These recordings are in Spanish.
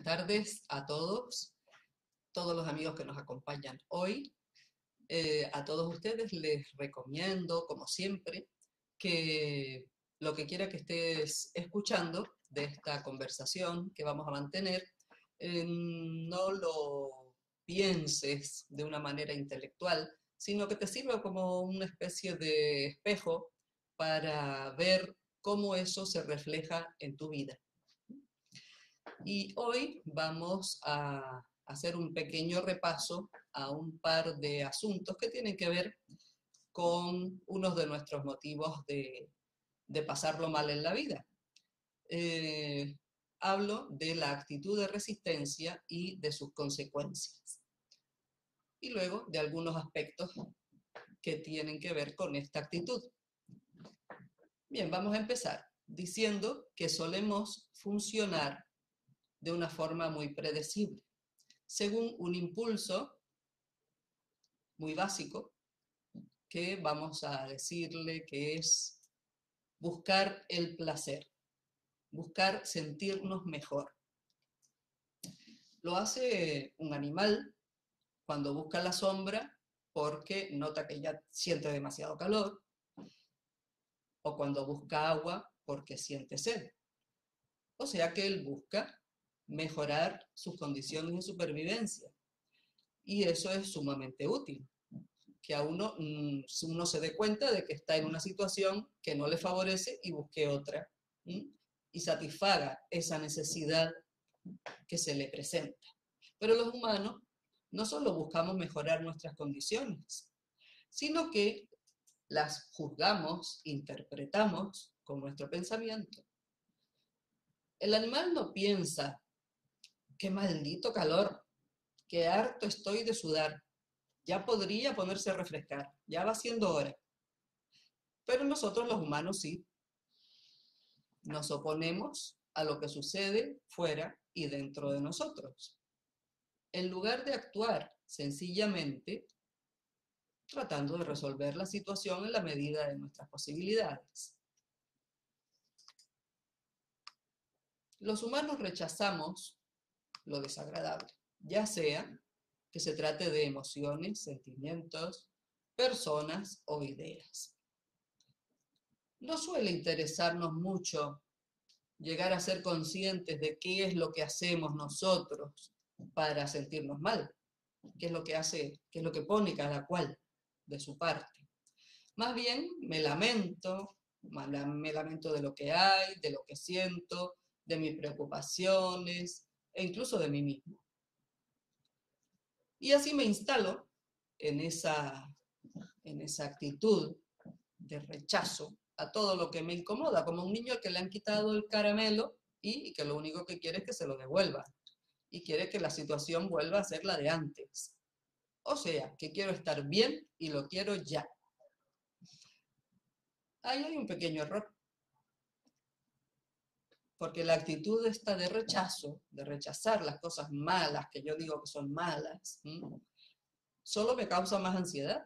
Buenas tardes a todos los amigos que nos acompañan hoy. A todos ustedes les recomiendo, como siempre, que lo que quiera que estés escuchando de esta conversación que vamos a mantener, no lo pienses de una manera intelectual, sino que te sirva como una especie de espejo para ver cómo eso se refleja en tu vida. Y hoy vamos a hacer un pequeño repaso a un par de asuntos que tienen que ver con uno de nuestros motivos de pasarlo mal en la vida. Hablo de la actitud de resistencia y de sus consecuencias. Y luego de algunos aspectos que tienen que ver con esta actitud. Bien, vamos a empezar diciendo que solemos funcionar de una forma muy predecible, según un impulso muy básico, que vamos a decirle que es buscar el placer, buscar sentirnos mejor. Lo hace un animal cuando busca la sombra porque nota que ya siente demasiado calor, o cuando busca agua porque siente sed. O sea que él busca mejorar sus condiciones de supervivencia. Y eso es sumamente útil, que a uno se dé cuenta de que está en una situación que no le favorece y busque otra, y satisfaga esa necesidad que se le presenta. Pero los humanos no solo buscamos mejorar nuestras condiciones, sino que las juzgamos, interpretamos con nuestro pensamiento. El animal no piensa, qué maldito calor, qué harto estoy de sudar, ya podría ponerse a refrescar, ya va siendo hora. Pero nosotros los humanos sí, nos oponemos a lo que sucede fuera y dentro de nosotros. En lugar de actuar sencillamente tratando de resolver la situación en la medida de nuestras posibilidades. Los humanos rechazamos lo desagradable, ya sea que se trate de emociones, sentimientos, personas o ideas. No suele interesarnos mucho llegar a ser conscientes de qué es lo que hacemos nosotros para sentirnos mal, qué es lo que hace, qué es lo que pone cada cual de su parte. Más bien me lamento de lo que hay, de lo que siento, de mis preocupaciones e incluso de mí mismo. Y así me instalo en esa actitud de rechazo a todo lo que me incomoda, como un niño al que le han quitado el caramelo y que lo único que quiere es que se lo devuelva y quiere que la situación vuelva a ser la de antes. O sea, que quiero estar bien y lo quiero ya. Ahí hay un pequeño error, porque la actitud esta de rechazo, de rechazar las cosas malas que yo digo que son malas, solo me causa más ansiedad.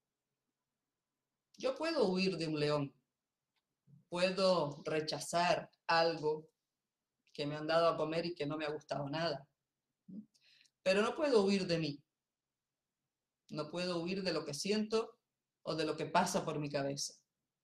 Yo puedo huir de un león, puedo rechazar algo que me han dado a comer y que no me ha gustado nada, pero no puedo huir de mí, no puedo huir de lo que siento o de lo que pasa por mi cabeza.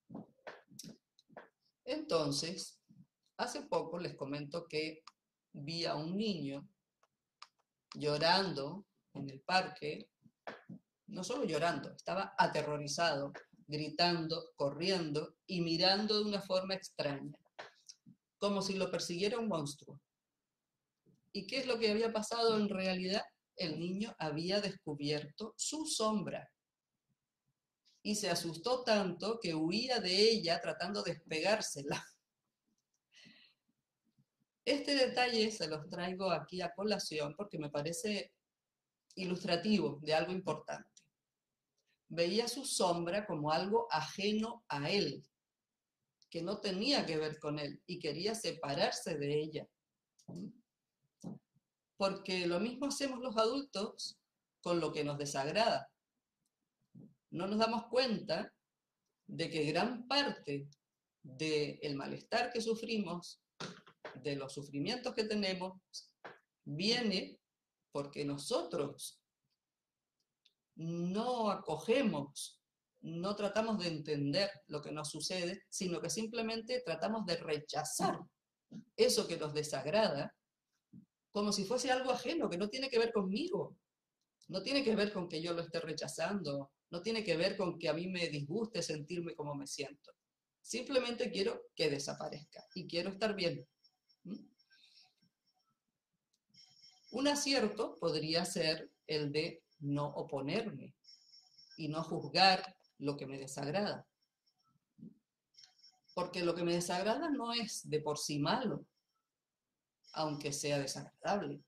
Entonces, hace poco les comento que vi a un niño llorando en el parque, no solo llorando, estaba aterrorizado, gritando, corriendo y mirando de una forma extraña, como si lo persiguiera un monstruo. ¿Y qué es lo que había pasado en realidad? El niño había descubierto su sombra y se asustó tanto que huía de ella tratando de despegársela. Este detalle se los traigo aquí a colación porque me parece ilustrativo de algo importante. Veía su sombra como algo ajeno a él, que no tenía que ver con él y quería separarse de ella. Porque lo mismo hacemos los adultos con lo que nos desagrada. No nos damos cuenta de que gran parte del malestar que sufrimos, de los sufrimientos que tenemos, viene porque nosotros no acogemos, no tratamos de entender lo que nos sucede, sino que simplemente tratamos de rechazar eso que nos desagrada, como si fuese algo ajeno, que no tiene que ver conmigo, no tiene que ver con que yo lo esté rechazando, no tiene que ver con que a mí me disguste sentirme como me siento. Simplemente quiero que desaparezca y quiero estar bien. ¿Mm? Un acierto podría ser el de no oponerme y no juzgar lo que me desagrada. Porque lo que me desagrada no es de por sí malo, aunque sea desagradable.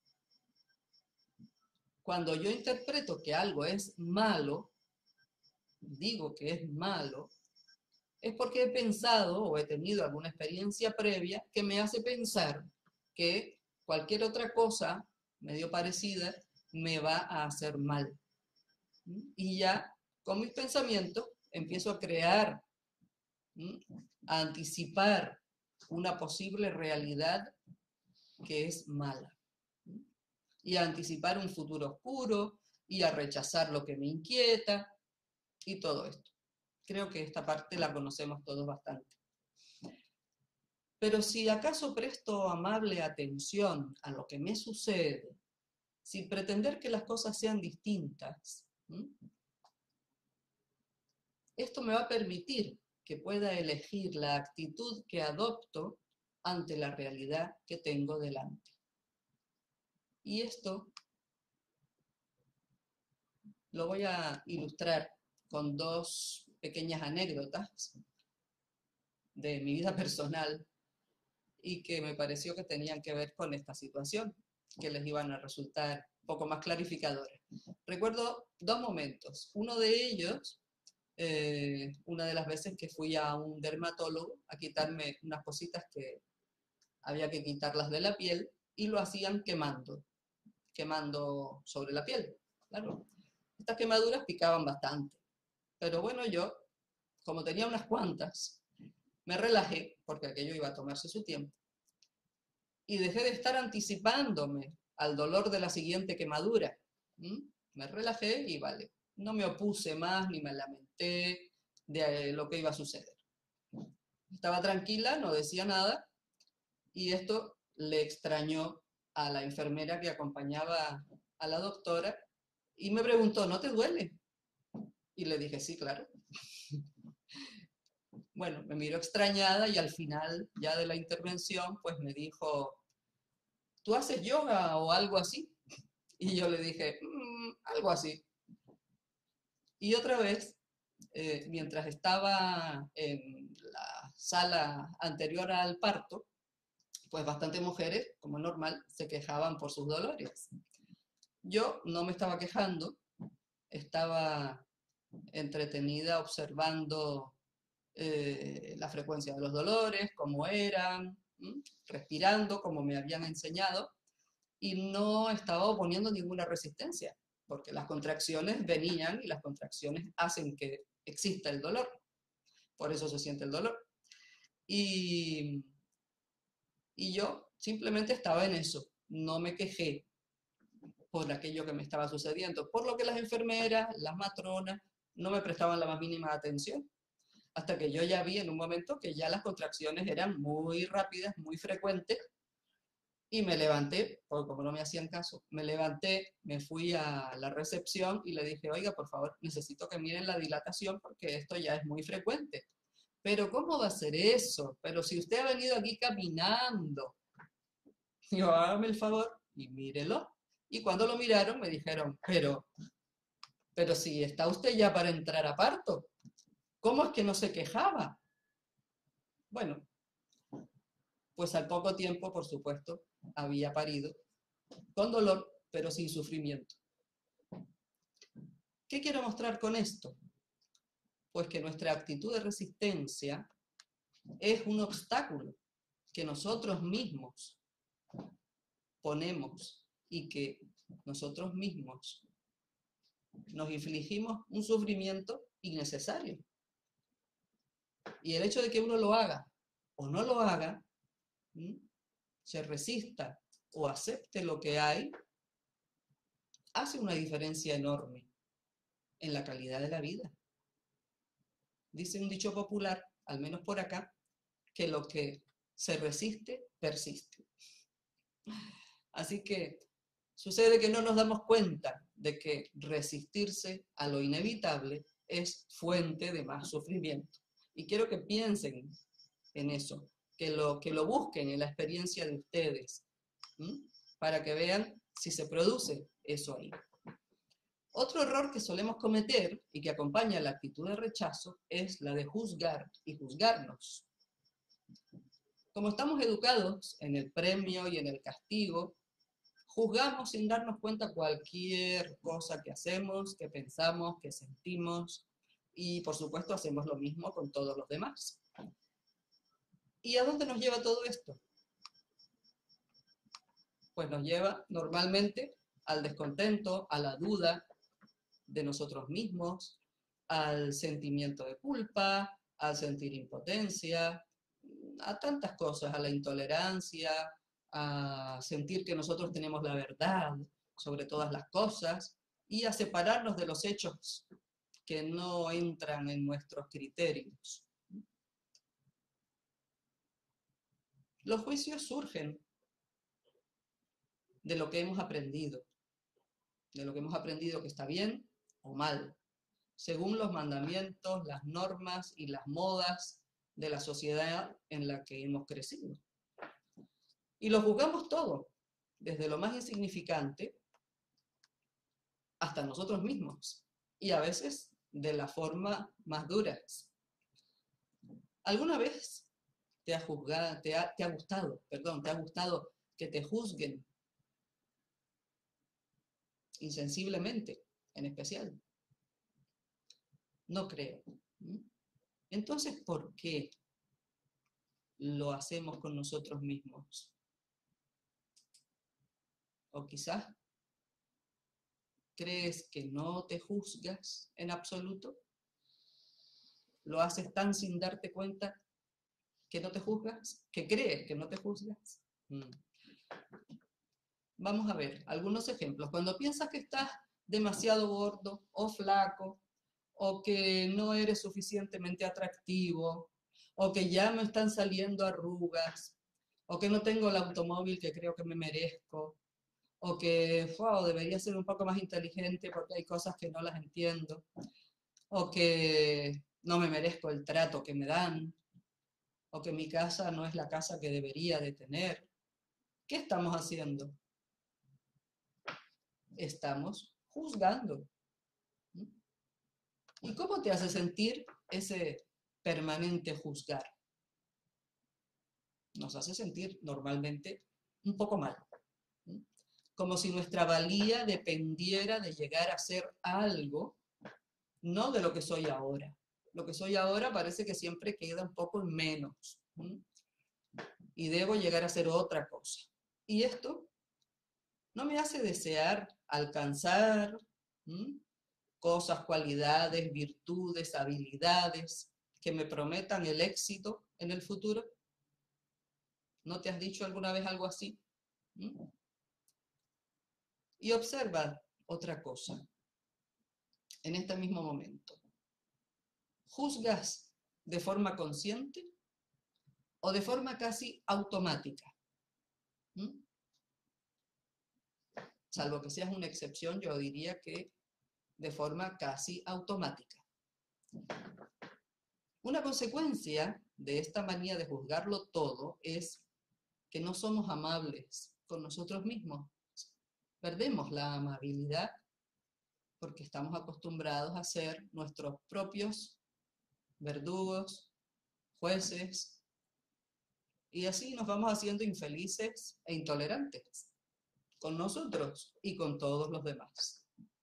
Cuando yo interpreto que algo es malo, digo que es malo, es porque he pensado o he tenido alguna experiencia previa que me hace pensar que cualquier otra cosa medio parecida me va a hacer mal. Y ya con mis pensamientos empiezo a crear, a anticipar una posible realidad que es mala. Y a anticipar un futuro oscuro y a rechazar lo que me inquieta y todo esto. Creo que esta parte la conocemos todos bastante. Pero si acaso presto amable atención a lo que me sucede, sin pretender que las cosas sean distintas, esto me va a permitir que pueda elegir la actitud que adopto ante la realidad que tengo delante. Y esto lo voy a ilustrar con dos pequeñas anécdotas de mi vida personal y que me pareció que tenían que ver con esta situación, que les iban a resultar un poco más clarificadores. Recuerdo dos momentos. Uno de ellos, una de las veces que fui a un dermatólogo a quitarme unas cositas que había que quitarlas de la piel y lo hacían quemando sobre la piel. Claro. Estas quemaduras picaban bastante, pero bueno, yo, como tenía unas cuantas, me relajé, porque aquello iba a tomarse su tiempo, y dejé de estar anticipándome al dolor de la siguiente quemadura. Me relajé y vale, no me opuse más ni me lamenté de lo que iba a suceder. Estaba tranquila, no decía nada, y esto le extrañó a la enfermera que acompañaba a la doctora y me preguntó, ¿no te duele? Y le dije, sí, claro. Bueno, me miró extrañada y al final ya de la intervención pues me dijo, ¿tú haces yoga o algo así? Y yo le dije, algo así. Y otra vez, mientras estaba en la sala anterior al parto, pues bastantes mujeres, como normal, se quejaban por sus dolores. Yo no me estaba quejando, estaba entretenida observando la frecuencia de los dolores, cómo eran, respirando como me habían enseñado, y no estaba oponiendo ninguna resistencia, porque las contracciones venían y las contracciones hacen que exista el dolor, por eso se siente el dolor. Y yo simplemente estaba en eso, no me quejé por aquello que me estaba sucediendo, por lo que las enfermeras, las matronas, no me prestaban la más mínima atención, hasta que yo ya vi en un momento que ya las contracciones eran muy rápidas, muy frecuentes, y me levanté, porque como no me hacían caso, me levanté, me fui a la recepción y le dije, oiga, por favor, necesito que miren la dilatación porque esto ya es muy frecuente. Pero ¿cómo va a ser eso? Pero si usted ha venido aquí caminando, yo hágame el favor y mírelo. Y cuando lo miraron me dijeron, pero si está usted ya para entrar a parto, ¿cómo es que no se quejaba? Bueno, pues al poco tiempo, por supuesto, había parido, con dolor, pero sin sufrimiento. ¿Qué quiero mostrar con esto? Pues que nuestra actitud de resistencia es un obstáculo que nosotros mismos ponemos y que nosotros mismos nos infligimos un sufrimiento innecesario. Y el hecho de que uno lo haga o no lo haga, se resista o acepte lo que hay, hace una diferencia enorme en la calidad de la vida. Dice un dicho popular, al menos por acá, que lo que se resiste, persiste. Así que sucede que no nos damos cuenta de que resistirse a lo inevitable es fuente de más sufrimiento. Y quiero que piensen en eso, que lo busquen en la experiencia de ustedes, para que vean si se produce eso ahí. Otro error que solemos cometer y que acompaña la actitud de rechazo es la de juzgar y juzgarnos. Como estamos educados en el premio y en el castigo, juzgamos sin darnos cuenta cualquier cosa que hacemos, que pensamos, que sentimos, y por supuesto hacemos lo mismo con todos los demás. ¿Y a dónde nos lleva todo esto? Pues nos lleva normalmente al descontento, a la duda de nosotros mismos, al sentimiento de culpa, al sentir impotencia, a tantas cosas, a la intolerancia, a sentir que nosotros tenemos la verdad sobre todas las cosas y a separarnos de los hechos que no entran en nuestros criterios. Los juicios surgen de lo que hemos aprendido, que está bien o mal, según los mandamientos, las normas y las modas de la sociedad en la que hemos crecido. Y lo juzgamos todo, desde lo más insignificante hasta nosotros mismos, y a veces de la forma más dura. ¿Alguna vez te ha gustado que te juzguen insensiblemente, en especial? No creo. Entonces, ¿por qué lo hacemos con nosotros mismos? O quizás crees que no te juzgas en absoluto. Lo haces tan sin darte cuenta que no te juzgas, que crees que no te juzgas. Vamos a ver algunos ejemplos. Cuando piensas que estás demasiado gordo o flaco, o que no eres suficientemente atractivo, o que ya me están saliendo arrugas, o que no tengo el automóvil que creo que me merezco, o que debería ser un poco más inteligente porque hay cosas que no las entiendo, o que no me merezco el trato que me dan, o que mi casa no es la casa que debería de tener. ¿Qué estamos haciendo? Estamos juzgando. ¿Y cómo te hace sentir ese permanente juzgar? Nos hace sentir normalmente un poco mal. Como si nuestra valía dependiera de llegar a ser algo, no de lo que soy ahora. Lo que soy ahora parece que siempre queda un poco en menos. Y debo llegar a ser otra cosa. Y esto no me hace desear alcanzar cosas, cualidades, virtudes, habilidades que me prometan el éxito en el futuro. ¿No te has dicho alguna vez algo así? Y observa otra cosa en este mismo momento. ¿Juzgas de forma consciente o de forma casi automática? Salvo que seas una excepción, yo diría que de forma casi automática. Una consecuencia de esta manía de juzgarlo todo es que no somos amables con nosotros mismos. Perdemos la amabilidad porque estamos acostumbrados a ser nuestros propios verdugos, jueces, y así nos vamos haciendo infelices e intolerantes con nosotros y con todos los demás.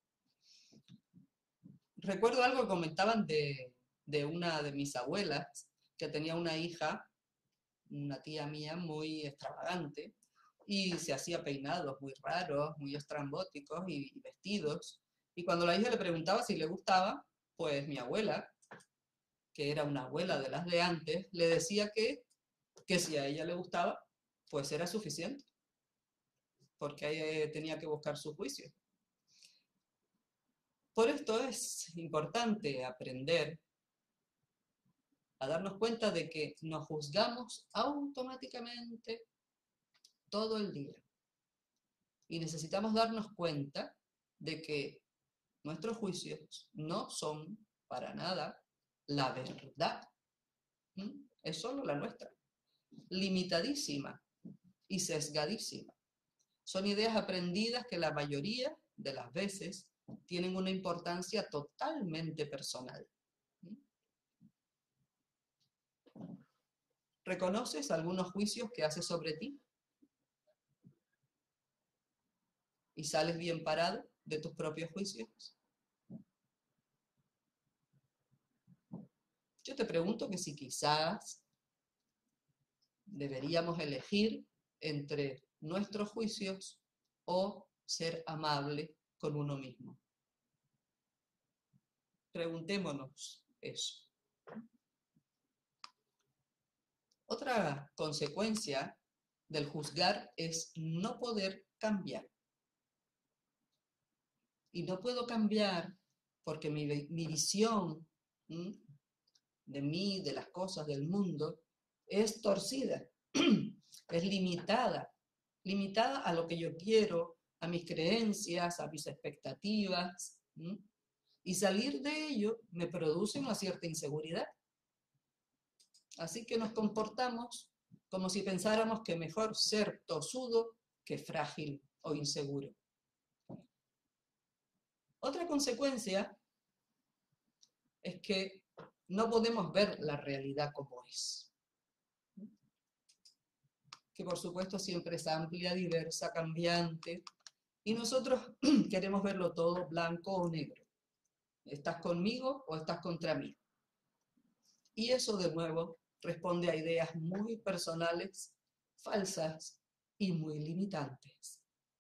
Recuerdo algo que comentaban de una de mis abuelas, que tenía una hija, una tía mía, muy extravagante, y se hacía peinados muy raros, muy estrambóticos y vestidos. Y cuando la hija le preguntaba si le gustaba, pues mi abuela, que era una abuela de las de antes, le decía que si a ella le gustaba, pues era suficiente. porque tenía que buscar su juicio. Por esto es importante aprender a darnos cuenta de que nos juzgamos automáticamente todo el día. Y necesitamos darnos cuenta de que nuestros juicios no son para nada la verdad. Es solo la nuestra, limitadísima y sesgadísima. Son ideas aprendidas que la mayoría de las veces tienen una importancia totalmente personal. ¿Reconoces algunos juicios que haces sobre ti? ¿Y sales bien parado de tus propios juicios? Yo te pregunto que si quizás deberíamos elegir entre nuestros juicios o ser amable con uno mismo. Preguntémonos eso. Otra consecuencia del juzgar es no poder cambiar. Y no puedo cambiar porque mi visión de mí, de las cosas, del mundo, es torcida, es limitada a lo que yo quiero, a mis creencias, a mis expectativas, y salir de ello me produce una cierta inseguridad. Así que nos comportamos como si pensáramos que mejor ser tosudo que frágil o inseguro. Otra consecuencia es que no podemos ver la realidad como es. Que por supuesto siempre es amplia, diversa, cambiante, y nosotros queremos verlo todo blanco o negro. ¿Estás conmigo o estás contra mí? Y eso de nuevo responde a ideas muy personales, falsas y muy limitantes.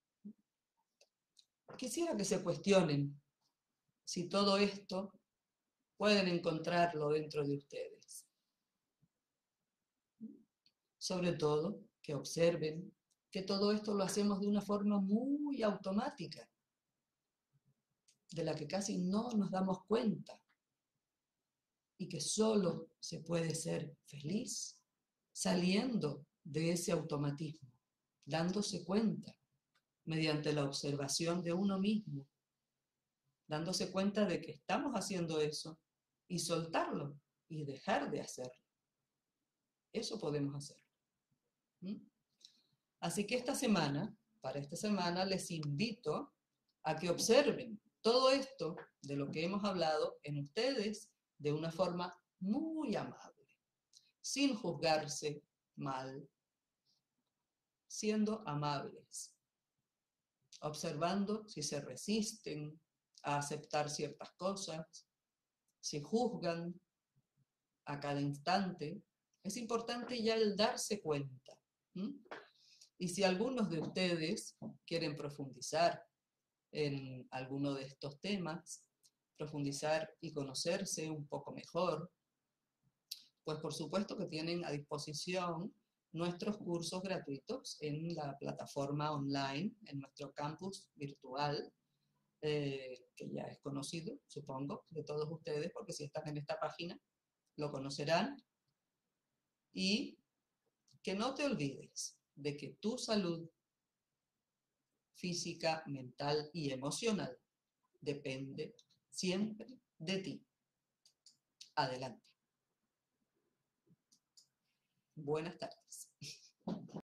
Quisiera que se cuestionen si todo esto pueden encontrarlo dentro de ustedes. Sobre todo, que observen que todo esto lo hacemos de una forma muy automática, de la que casi no nos damos cuenta, y que solo se puede ser feliz saliendo de ese automatismo, dándose cuenta mediante la observación de uno mismo, dándose cuenta de que estamos haciendo eso y soltarlo y dejar de hacerlo. Eso podemos hacer. Así que para esta semana, les invito a que observen todo esto de lo que hemos hablado en ustedes de una forma muy amable, sin juzgarse mal, siendo amables, observando si se resisten a aceptar ciertas cosas, si juzgan a cada instante. Es importante ya el darse cuenta. Y si algunos de ustedes quieren profundizar en alguno de estos temas, profundizar y conocerse un poco mejor, pues por supuesto que tienen a disposición nuestros cursos gratuitos en la plataforma online, en nuestro campus virtual, que ya es conocido, supongo, de todos ustedes, porque si están en esta página, lo conocerán. Y que no te olvides de que tu salud física, mental y emocional depende siempre de ti. Adelante. Buenas tardes.